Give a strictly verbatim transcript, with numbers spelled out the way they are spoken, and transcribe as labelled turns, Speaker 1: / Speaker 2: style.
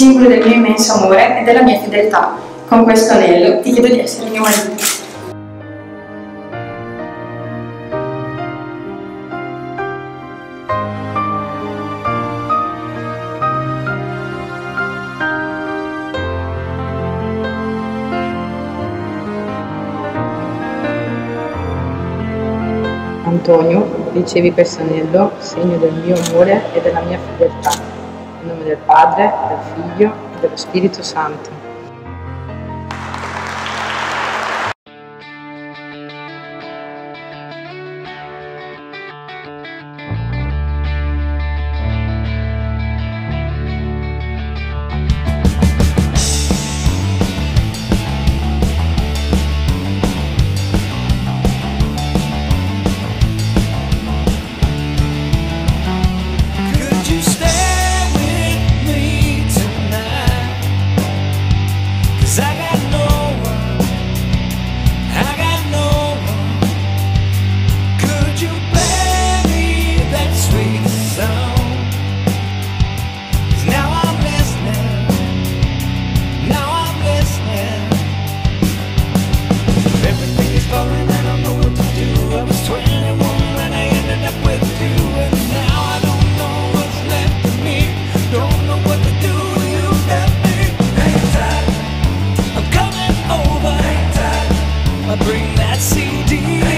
Speaker 1: simbolo del mio immenso amore e della mia fedeltà. Con questo anello ti chiedo di essere mio marito.
Speaker 2: Antonio, ricevi questo anello, segno del mio amore e della mia fedeltà. In nome del Padre, del Figlio e dello Spirito Santo.
Speaker 3: Bring that C D